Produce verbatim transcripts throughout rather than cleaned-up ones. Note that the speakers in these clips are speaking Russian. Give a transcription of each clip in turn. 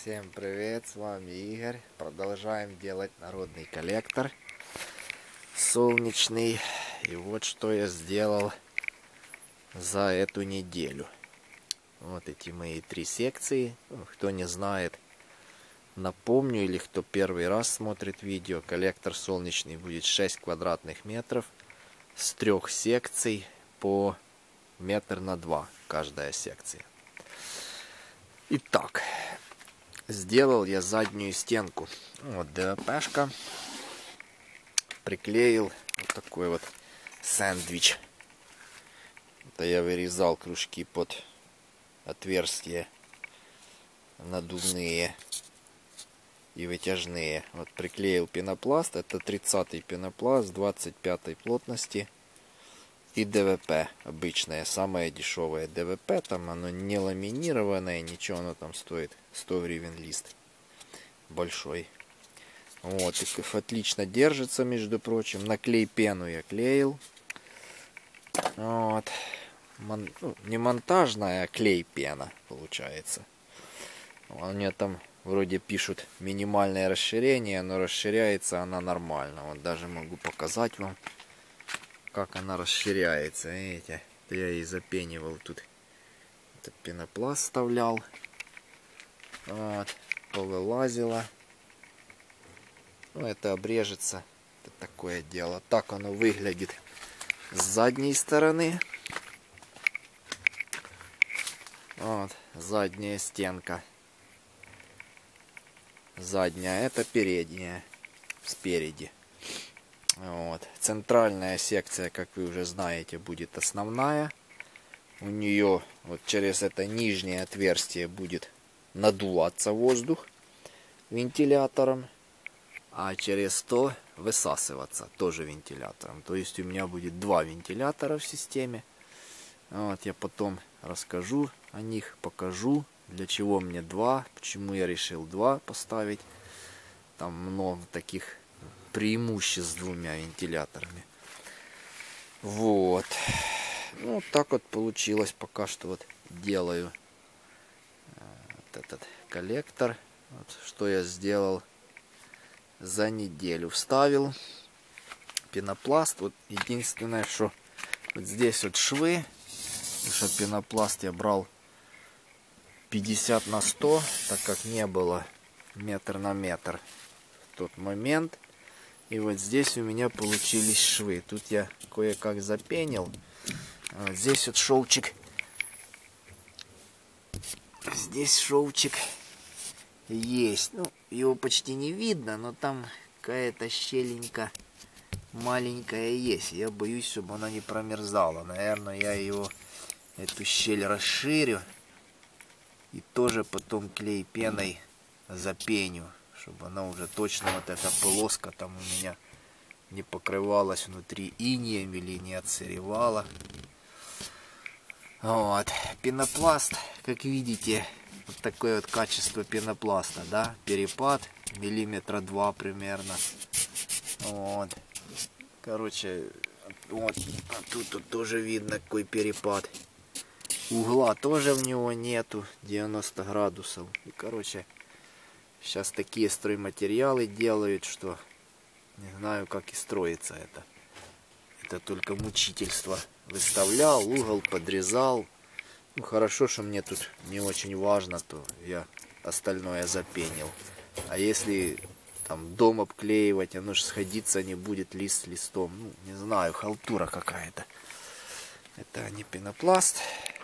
Всем привет, с вами Игорь. Продолжаем делать народный коллектор солнечный. И вот что я сделал за эту неделю. Вот эти мои три секции. Кто не знает, напомню, или кто первый раз смотрит видео, коллектор солнечный будет шесть квадратных метров с трех секций по метр на два каждая секция. Итак, сделал я заднюю стенку. Вот ДВПшка. Приклеил вот такой вот сэндвич. Это я вырезал кружки под отверстия надувные и вытяжные. Вот приклеил пенопласт. Это тридцатый пенопласт двадцать пятой плотности. И ДВП обычное, самое дешевое ДВП, там оно не ламинированное, ничего, оно там стоит сто гривен лист. Большой. Вот, и отлично держится, между прочим. На клей пену я клеил. Вот. Мон, ну, не монтажная, а клей пена получается. У меня там вроде пишут минимальное расширение, но расширяется она нормально. Вот даже могу показать вам, как она расширяется. Видите, я и запенивал тут. Этот пенопласт вставлял. Вот, повылазило. Ну, это обрежется. Это такое дело. Так оно выглядит с задней стороны. Вот, задняя стенка. Задняя, это передняя. Спереди. Вот. Центральная секция, как вы уже знаете, будет основная. У нее вот через это нижнее отверстие будет надуваться воздух вентилятором, а через то высасываться тоже вентилятором. То есть у меня будет два вентилятора в системе. Вот, я потом расскажу о них, покажу, для чего мне два, почему я решил два поставить. Там много таких преимуществ с двумя вентиляторами. Вот. Ну, вот так вот получилось. Пока что вот делаю вот этот коллектор. Вот что я сделал за неделю. Вставил пенопласт. Вот единственное, что вот здесь вот швы. Потому что пенопласт я брал пятьдесят на сто, так как не было метр на метр в тот момент. И вот здесь у меня получились швы. Тут я кое-как запенил. Вот здесь вот шовчик. Здесь шовчик есть. Ну, его почти не видно, но там какая-то щеленька маленькая есть. Я боюсь, чтобы она не промерзала. Наверное, я его, эту щель расширю. И тоже потом клей пеной запеню, чтобы она уже точно, вот эта полоска там у меня не покрывалась внутри инеем или не отсыревала. Вот. Пенопласт, как видите, вот такое вот качество пенопласта, да, перепад миллиметра два примерно. Вот. Короче, вот, а тут, тут тоже видно какой перепад. Угла тоже в него нету, девяносто градусов. И, короче, сейчас такие стройматериалы делают, что не знаю, как и строится это. Это только мучительство. Выставлял, угол подрезал. Ну, хорошо, что мне тут не очень важно, то я остальное запенил. А если там дом обклеивать, оно же сходиться не будет лист с листом. Ну, не знаю, халтура какая-то. Это не пенопласт.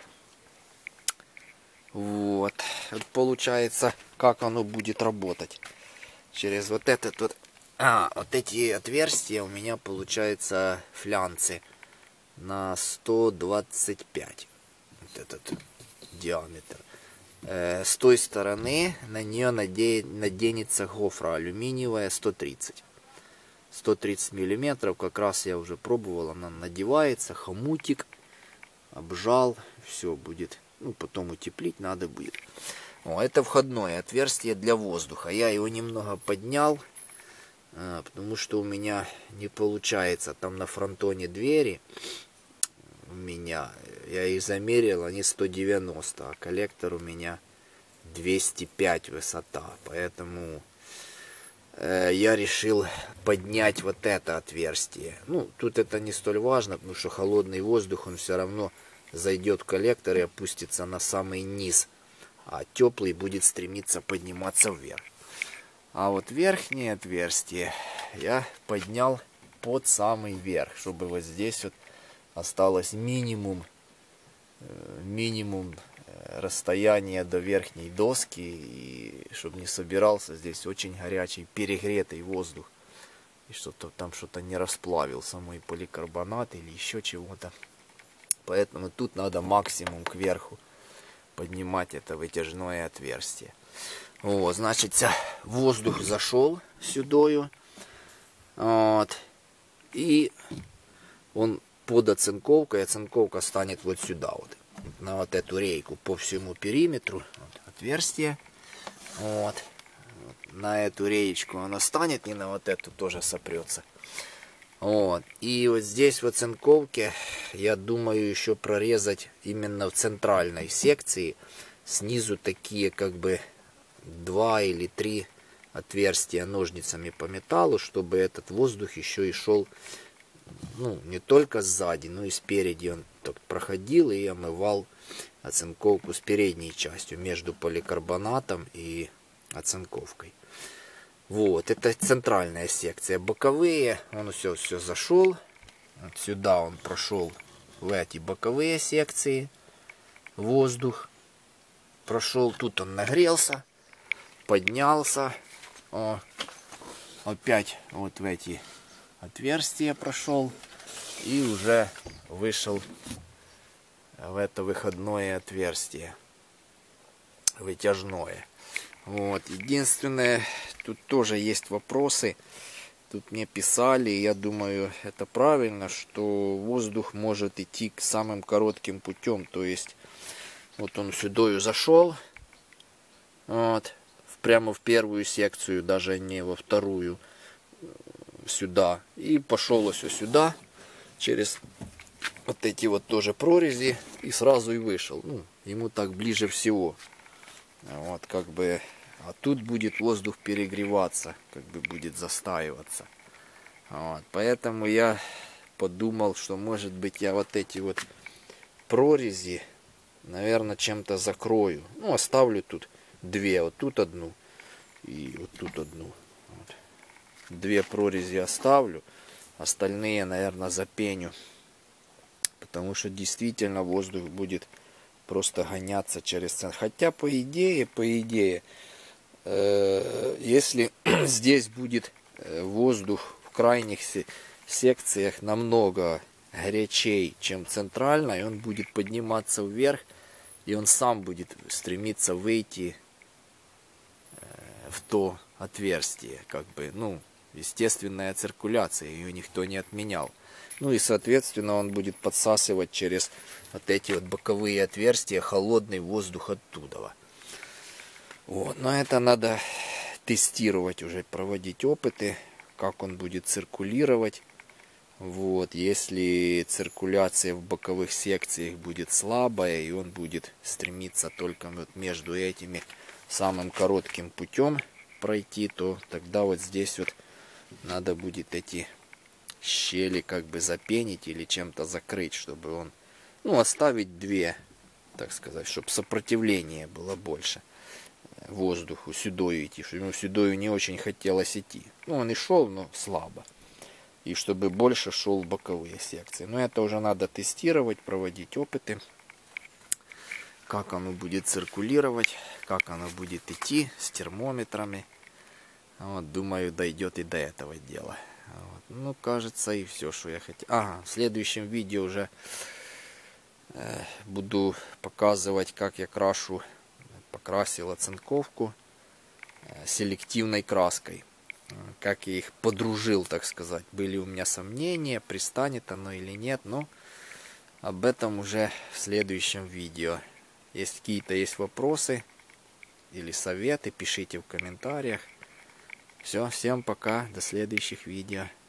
Вот. Вот получается, как оно будет работать. Через вот этот вот... А, вот эти отверстия у меня получается флянцы на сто двадцать пять. Вот этот диаметр. Э, с той стороны на нее наде... наденется гофра алюминиевая сто тридцать. сто тридцать миллиметров. Как раз я уже пробовал. Она надевается. Хомутик. Обжал. Все будет. Ну, потом утеплить надо будет. О, это входное отверстие для воздуха. Я его немного поднял, а, потому что у меня не получается. Там на фронтоне двери у меня, я их замерил, они сто девяносто, а коллектор у меня двести пять высота. Поэтому э, я решил поднять вот это отверстие. Ну, тут это не столь важно, потому что холодный воздух, он все равно зайдет в коллектор и опустится на самый низ. А теплый будет стремиться подниматься вверх. А вот верхнее отверстие я поднял под самый верх, чтобы вот здесь вот осталось минимум, минимум расстояния до верхней доски, и чтобы не собирался здесь очень горячий перегретый воздух, и что-то там что-то не расплавился мой поликарбонат или еще чего-то. Поэтому тут надо максимум кверху поднимать это вытяжное отверстие. Вот, значит, воздух зашел сюдою. Вот. И он под оцинковкой, оцинковка станет вот сюда, вот, на вот эту рейку по всему периметру. Вот, отверстие. Вот. Вот. На эту реечку она станет, и на вот эту тоже сопрется. Вот. И вот здесь в оцинковке я думаю еще прорезать именно в центральной секции снизу такие как бы два или три отверстия ножницами по металлу, чтобы этот воздух еще и шел, ну, не только сзади, но и спереди. Он так проходил и омывал оцинковку с передней частью между поликарбонатом и оцинковкой. Вот, это центральная секция. Боковые, он все, все зашел. Вот сюда он прошел в эти боковые секции. Воздух прошел, тут он нагрелся, поднялся. О, опять вот в эти отверстия прошел и уже вышел в это выходное отверстие, вытяжное. Вот, единственное, тут тоже есть вопросы. Тут мне писали, и я думаю, это правильно, что воздух может идти к самым коротким путем. То есть, вот он сюда зашел, вот, прямо в первую секцию, даже не во вторую, сюда. И пошел все сюда, через вот эти вот тоже прорези, и сразу и вышел. Ну, ему так ближе всего. Вот, как бы, а тут будет воздух перегреваться, как бы будет застаиваться. Вот, поэтому я подумал, что может быть я вот эти вот прорези, наверное, чем-то закрою. Ну, оставлю тут две, вот тут одну и вот тут одну. Вот. Две прорези оставлю, остальные, наверное, запеню. Потому что действительно воздух будет просто гоняться через центр. Хотя по идее, по идее, э, если здесь будет воздух в крайних секциях намного горячей, чем центральной, он будет подниматься вверх, и он сам будет стремиться выйти в то отверстие, как бы, ну, естественная циркуляция, ее никто не отменял. Ну и, соответственно, он будет подсасывать через вот эти вот боковые отверстия холодный воздух оттуда. Вот. Но это надо тестировать уже, проводить опыты, как он будет циркулировать. Вот. Если циркуляция в боковых секциях будет слабая, и он будет стремиться только вот между этими самым коротким путем пройти, то тогда вот здесь вот надо будет эти щели как бы запенить или чем-то закрыть, чтобы он, ну, оставить две, так сказать, чтобы сопротивление было больше воздуху сюдою идти, чтобы ему сюдою не очень хотелось идти. Ну, он и шел, но слабо. И чтобы больше шел в боковые секции. Но это уже надо тестировать, проводить опыты, как оно будет циркулировать, как оно будет идти с термометрами. Вот, думаю, дойдет и до этого дела. Вот. Ну, кажется, и все, что я хотел. Ага, в следующем видео уже э, буду показывать, как я крашу, покрасил оцинковку э, селективной краской. Как я их подружил, так сказать. Были у меня сомнения, пристанет оно или нет, но об этом уже в следующем видео. Если какие-то есть вопросы или советы, пишите в комментариях. Все, всем пока, до следующих видео.